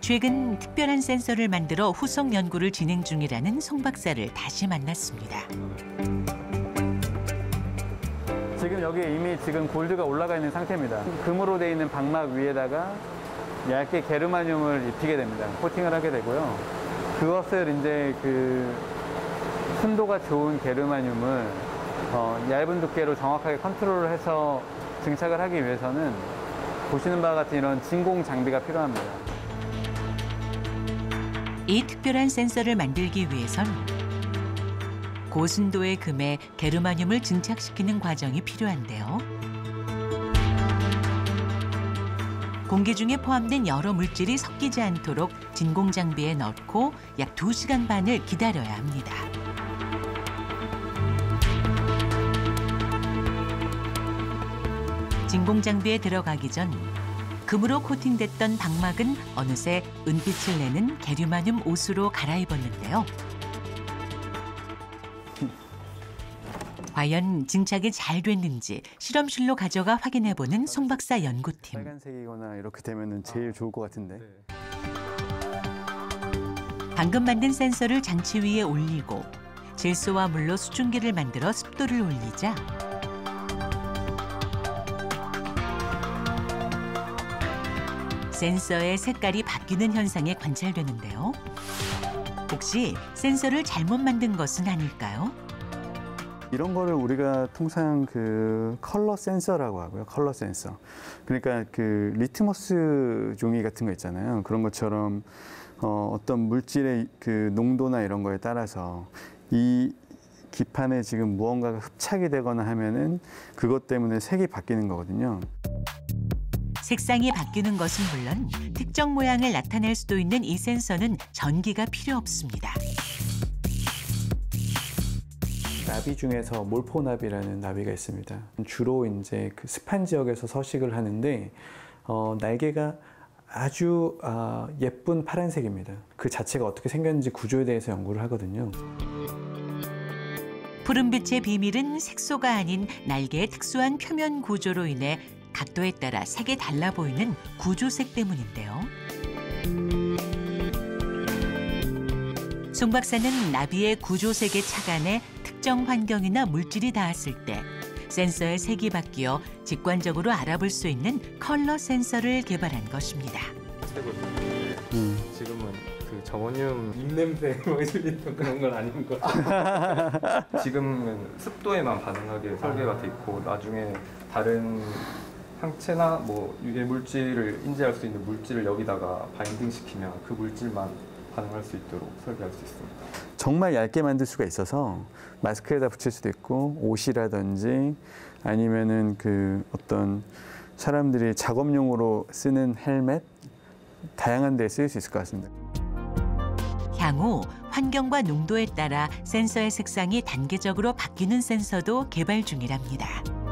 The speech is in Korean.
최근 특별한 센서를 만들어 후속 연구를 진행 중이라는 송 박사를 다시 만났습니다. 지금 여기에 이미 지금 골드가 올라가 있는 상태입니다. 금으로 되어 있는 방막 위에다가 얇게 게르마늄을 입히게 됩니다. 코팅을 하게 되고요. 그것을 이제 순도가 좋은 게르마늄을 얇은 두께로 정확하게 컨트롤을 해서 증착을 하기 위해서는 보시는 바와 같은 이런 진공 장비가 필요합니다. 이 특별한 센서를 만들기 위해선 고순도의 금에 게르마늄을 증착시키는 과정이 필요한데요. 공기 중에 포함된 여러 물질이 섞이지 않도록 진공 장비에 넣고 약 2시간 반을 기다려야 합니다. 진공 장비에 들어가기 전 금으로 코팅됐던 방막은 어느새 은빛을 내는 게르마늄 옷으로 갈아입었는데요. 과연 증착이 잘 됐는지 실험실로 가져가 확인해보는 송 박사 연구팀. 빨간색이거나 이렇게 되면 제일 좋을 것 같은데. 방금 만든 센서를 장치 위에 올리고 질소와 물로 수증기를 만들어 습도를 올리자 센서의 색깔이 바뀌는 현상이 관찰되는데요. 혹시 센서를 잘못 만든 것은 아닐까요? 이런 거를 우리가 통상 컬러 센서라고 하고요. 컬러 센서. 그러니까 리트머스 종이 같은 거 있잖아요. 그런 것처럼 어떤 물질의 농도나 이런 거에 따라서 이 기판에 지금 무언가가 흡착이 되거나 하면은 그것 때문에 색이 바뀌는 거거든요. 색상이 바뀌는 것은 물론 특정 모양을 나타낼 수도 있는 이 센서는 전기가 필요 없습니다. 나비 중에서 몰포나비라는 나비가 있습니다. 주로 이제 습한 지역에서 서식을 하는데 날개가 아주 예쁜 파란색입니다. 그 자체가 어떻게 생겼는지 구조에 대해서 연구를 하거든요. 푸른빛의 비밀은 색소가 아닌 날개의 특수한 표면 구조로 인해 각도에 따라 색이 달라 보이는 구조색 때문인데요. 송 박사는 나비의 구조색에 착안해 특정 환경이나 물질이 닿았을 때 센서의 색이 바뀌어 직관적으로 알아볼 수 있는 컬러 센서를 개발한 것입니다. 지금은 저온륨 입냄새 그런 건 아닌 것 같아요. 지금은 습도에만 반응하게 설계가 돼 있고 나중에 다른 항체나 유해 물질을 인지할 수 있는 물질을 여기다가 바인딩시키면 그 물질만 반응할 수 있도록 설계할 수 있습니다. 정말 얇게 만들 수가 있어서 마스크에다 붙일 수도 있고 옷이라든지 아니면은 어떤 사람들이 작업용으로 쓰는 헬멧 다양한 데에 쓰일 수 있을 것 같습니다. 향후 환경과 농도에 따라 센서의 색상이 단계적으로 바뀌는 센서도 개발 중이랍니다.